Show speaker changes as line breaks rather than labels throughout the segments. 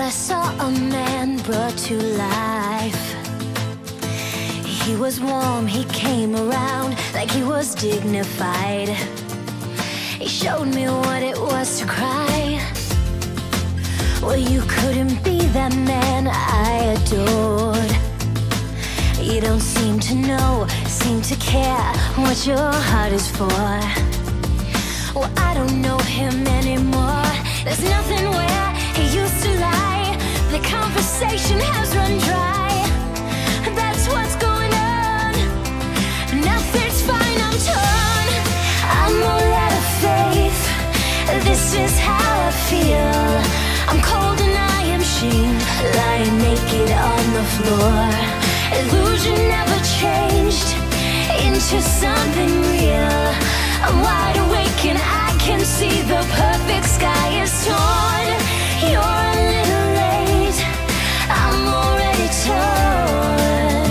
I saw a man brought to life. He was warm, he came around like he was dignified. He showed me what it was to cry. Well, you couldn't be that man I adored. You don't seem to know, seem to care what your heart is for. Well, I don't know him anymore. There's nothing where he used to lie. The conversation has run dry. That's what's going on. Nothing's fine, I'm torn. I'm all out of faith. This is how I feel. I'm cold and I am shamed, lying naked on the floor. Illusion never changed into something real. I'm wide awake and I can see the perfect sky is torn. You're a little late, I'm already torn.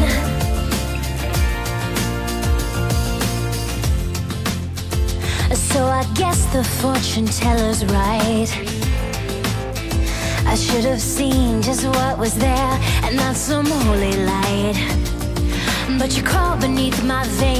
So I guess the fortune teller's right. I should have seen just what was there and not some holy light. But you crawl beneath my veil